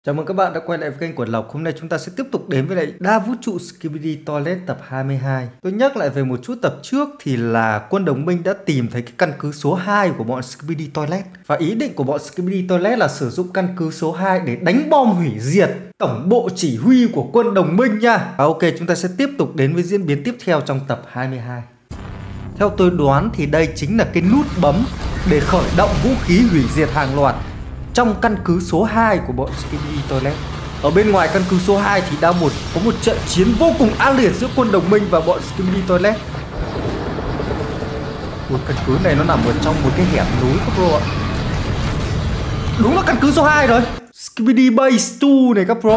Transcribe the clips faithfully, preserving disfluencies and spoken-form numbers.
Chào mừng các bạn đã quay lại với kênh của Lộc. Hôm nay chúng ta sẽ tiếp tục đến với lại Đa Vũ trụ Skibidi Toilet tập hai mươi hai. Tôi nhắc lại về một chút tập trước thì là quân đồng minh đã tìm thấy cái căn cứ số hai của bọn Skibidi Toilet. Và ý định của bọn Skibidi Toilet là sử dụng căn cứ số hai để đánh bom hủy diệt tổng bộ chỉ huy của quân đồng minh nha. Và ok, chúng ta sẽ tiếp tục đến với diễn biến tiếp theo trong tập hai mươi hai. Theo tôi đoán thì đây chính là cái nút bấm để khởi động vũ khí hủy diệt hàng loạt trong căn cứ số hai của bọn Skibidi Toilet. Ở bên ngoài căn cứ số hai thì đang một có một trận chiến vô cùng ác liệt giữa quân đồng minh và bọn Skibidi Toilet. Ui, căn cứ này nó nằm ở trong một cái hẻm núi các bro ạ. Đúng là căn cứ số hai rồi. Skibidi Base hai này các bro.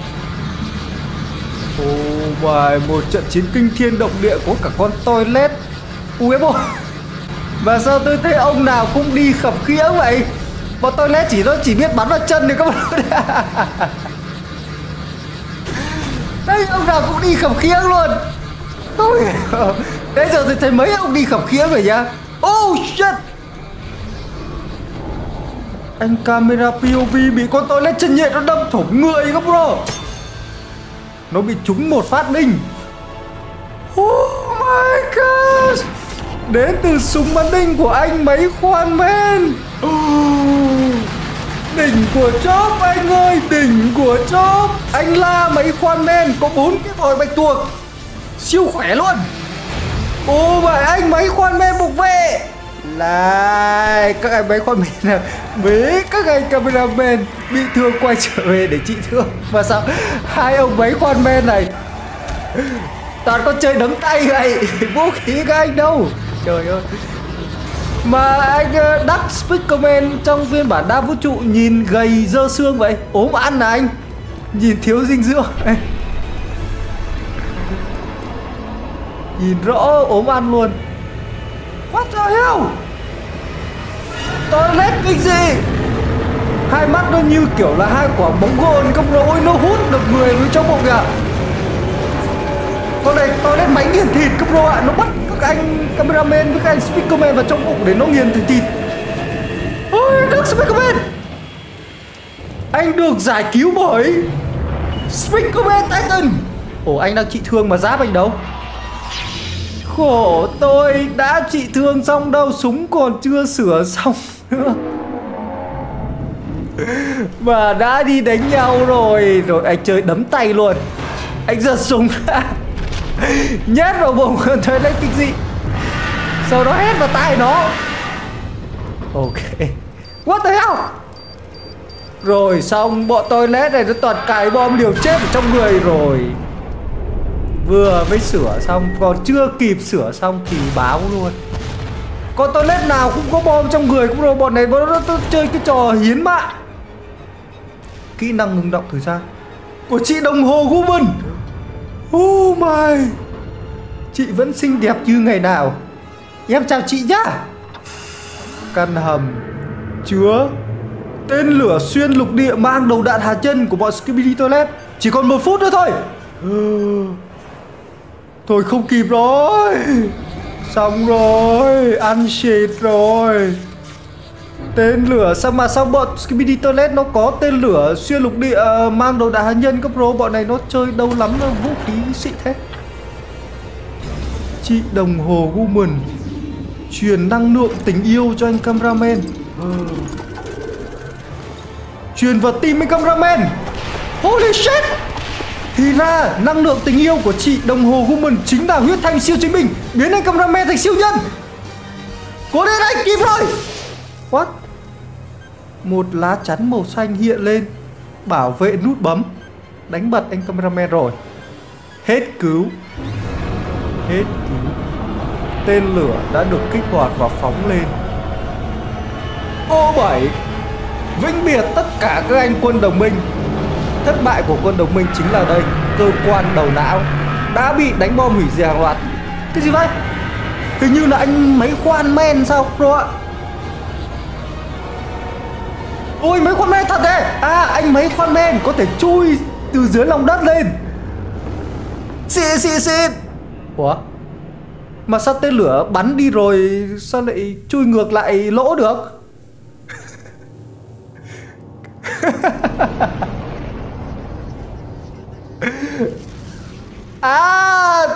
Oh my, một trận chiến kinh thiên động địa có cả con toilet. Ui bố. Và sao tôi thấy ông nào cũng đi khập khiễng vậy? Bọn toilet chỉ nó chỉ biết bắn vào chân thì các bạn. Đấy, ông nào cũng đi khập khiễng luôn. Ôi, đấy giờ tôi thấy mấy ông đi khập khiễng rồi nhá. Oh shit. Anh camera pê ô vê bị con toilet chân nhện nó đâm thủng người các bro. Nó bị trúng một phát đinh. Oh my god. Đến từ súng bắn đinh của anh mấy khoan men. Oh, đỉnh của chóp anh ơi, đỉnh của chóp. Anh la mấy khoan men có bốn cái vòi bạch tuộc siêu khỏe luôn. Ô oh, vậy anh mấy khoan men bục vệ. Lại các anh mấy khoan men nào mấy các anh cameraman bị thương quay trở về để trị thương. Mà sao hai ông mấy khoan men này toàn có chơi đấm tay vậy. Vũ khí các anh đâu. Trời ơi. Mà anh Dark Speakerman trong phiên bản đa vũ trụ nhìn gầy dơ xương vậy. Ốm ăn à anh. Nhìn thiếu dinh dưỡng. Nhìn rõ ốm ăn luôn. What the hell. Toilet cái gì. Hai mắt nó như kiểu là hai quả bóng gôn. Không rồi nó hút được người vào trong bụng kìa. Con này toilet máy nghiền thịt các bro ạ. Nó bắt các anh cameraman với các anh speakerman vào trong bụng để nó nghiền thịt thịt. Ôi Dark Speakerman. Anh được giải cứu bởi Speakerman Titan. Ồ, anh đang trị thương mà giáp anh đâu. Khổ tôi, đã trị thương xong đâu, súng còn chưa sửa xong nữa mà đã đi đánh nhau rồi. Rồi anh chơi đấm tay luôn. Anh giật súng ra nhét vào bụng toilet kinh dị, sau đó hét vào tai nó. Ok. What the hell. Rồi xong bọn toilet này nó toàn cài bom liều chết ở trong người rồi. Vừa mới sửa xong, còn chưa kịp sửa xong thì báo luôn. Con toilet nào cũng có bom trong người cũng rồi. Bọn này nó, nó, nó chơi cái trò hiến mạng. Kỹ năng ngừng động thời gian của chị đồng hồ Woman. Oh my. Chị vẫn xinh đẹp như ngày nào. Em chào chị nhá. Căn hầm chứa tên lửa xuyên lục địa mang đầu đạn hạt nhân của bọn Skibidi Toilet. Chỉ còn một phút nữa thôi. Thôi không kịp rồi. Xong rồi. Ăn xịt rồi. Tên lửa sao mà sao bọn Skibidi Toilet nó có tên lửa xuyên lục địa mang đầu đạn hạt nhân cấp bro. Bọn này nó chơi đâu lắm đâu, vũ khí xịn thế. Chị đồng hồ Woman truyền năng lượng tình yêu cho anh cameraman. ừ. Truyền vào tim anh cameraman. Holy shit. Thì ra năng lượng tình yêu của chị đồng hồ Woman chính là huyết thanh siêu chiến binh, biến anh cameraman thành siêu nhân. Cố lên anh, kịp rồi. What? Một lá chắn màu xanh hiện lên bảo vệ nút bấm. Đánh bật anh cameraman rồi. Hết cứu. Hết cứu. Tên lửa đã được kích hoạt và phóng lên. Ô bảy. Vĩnh biệt tất cả các anh quân đồng minh. Thất bại của quân đồng minh chính là đây. Cơ quan đầu não đã bị đánh bom hủy diệt hàng loạt. Cái gì vậy? Hình như là anh máy khoan men sao bro ạ? Ôi máy khoan men thật đấy. À anh máy khoan men có thể chui từ dưới lòng đất lên. Xịn xịn xịn. Ủa? Mà sao tên lửa bắn đi rồi sao lại chui ngược lại lỗ được?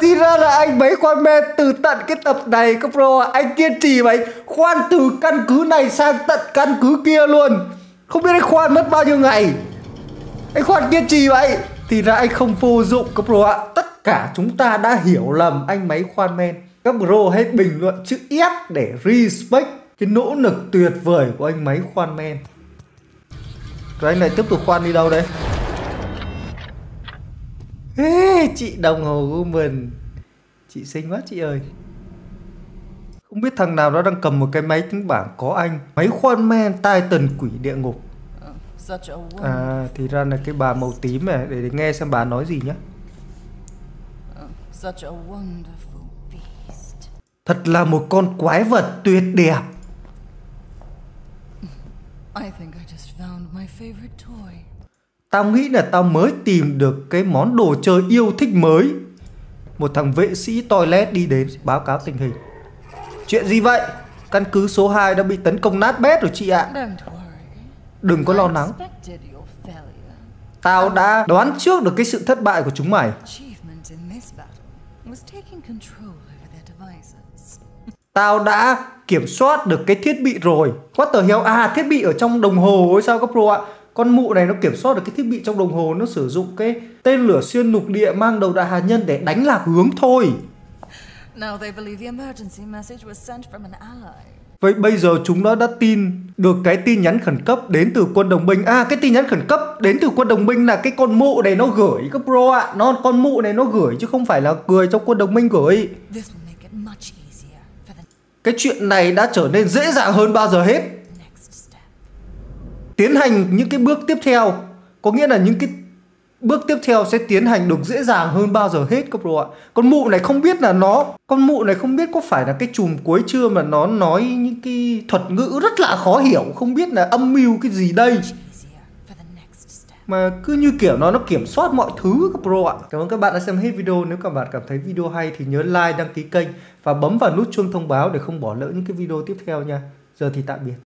thì ra là anh mấy khoan men từ tận cái tập này các bro ạ. Anh kiên trì vậy, khoan từ căn cứ này sang tận căn cứ kia luôn. Không biết anh khoan mất bao nhiêu ngày. Anh khoan kiên trì vậy. Thì ra anh không vô dụng các bro ạ. Tất cả chúng ta đã hiểu lầm anh máy khoan men. Các bro hãy bình luận chữ F để respect cái nỗ lực tuyệt vời của anh máy khoan men. Rồi anh này tiếp tục khoan đi đâu đây? Ê, chị đồng hồ của mình, chị xinh quá chị ơi. Không biết thằng nào đó đang cầm một cái máy tính bảng có anh máy khoan men Titan quỷ địa ngục. À thì ra là cái bà màu tím này. Để, để nghe xem bà nói gì nhé. Thật là một con quái vật tuyệt đẹp. Tao nghĩ là tao mới tìm được cái món đồ chơi yêu thích mới. Một thằng vệ sĩ toilet đi đến báo cáo tình hình. Chuyện gì vậy? Căn cứ số hai đã bị tấn công nát bét rồi chị ạ. Đừng có lo lắng. Tao đã đoán trước được cái sự thất bại của chúng mày. Tao đã kiểm soát được cái thiết bị rồi. What the hell? À, thiết bị ở trong đồng hồ ấy sao các bro ạ? Con mụ này nó kiểm soát được cái thiết bị trong đồng hồ. Nó sử dụng cái tên lửa xuyên lục địa mang đầu đạn hạt nhân để đánh lạc hướng thôi. Vậy bây giờ chúng nó đã tin được cái tin nhắn khẩn cấp đến từ quân đồng minh. À, cái tin nhắn khẩn cấp đến từ quân đồng minh là cái con mụ này nó gửi các bro ạ. Nó con mụ này nó gửi chứ không phải là người trong quân đồng minh gửi. Cái chuyện này đã trở nên dễ dàng hơn bao giờ hết. Tiến hành những cái bước tiếp theo. Có nghĩa là những cái bước tiếp theo sẽ tiến hành được dễ dàng hơn bao giờ hết các bro ạ. Con mụ này không biết là nó Con mụ này không biết có phải là cái chùm cuối chưa mà nó nói những cái thuật ngữ rất là khó hiểu. Không biết là âm mưu cái gì đây. Mà cứ như kiểu nó nó kiểm soát mọi thứ các bro ạ. Cảm ơn các bạn đã xem hết video. Nếu các bạn cảm thấy video hay thì nhớ like, đăng ký kênh và bấm vào nút chuông thông báo để không bỏ lỡ những cái video tiếp theo nha. Giờ thì tạm biệt.